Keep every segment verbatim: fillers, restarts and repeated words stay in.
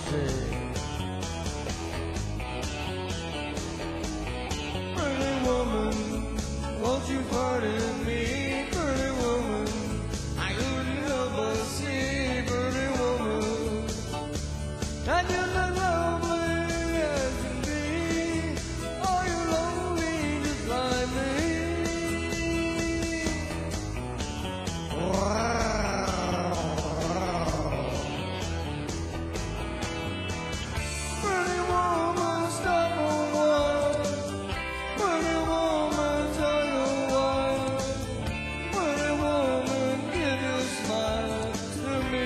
say. Pretty woman, won't you pardon me? Pretty woman, I couldn't help but see. Pretty woman, and you look lovely as can be. Are you lonely just like me? Pretty woman, stop a while. Pretty woman, tell you why. Pretty woman, give your smile to me.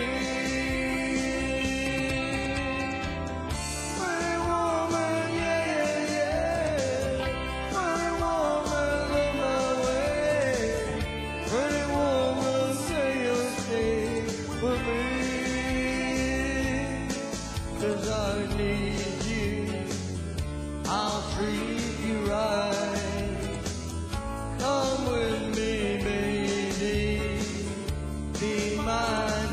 Pretty woman, yeah, yeah, yeah. Pretty woman, look my way. Pretty woman, say you'll stay with me. 'Cause I need you, I'll treat you right. Come with me, baby, be mine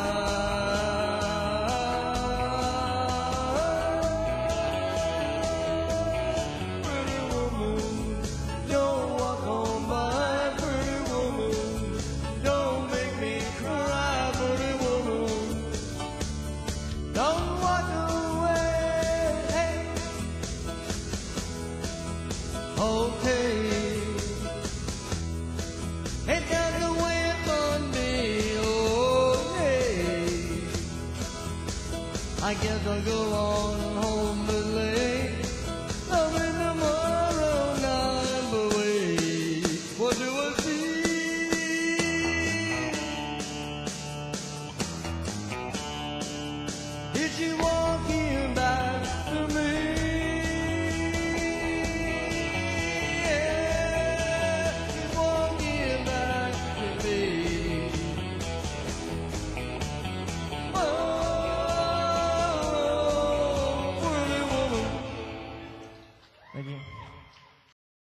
tonight. Pretty woman, don't walk on by. Pretty woman, don't make me cry. Pretty woman, don't walk away. Okay, ain't that the way it must be? Okay, I guess I'll go on home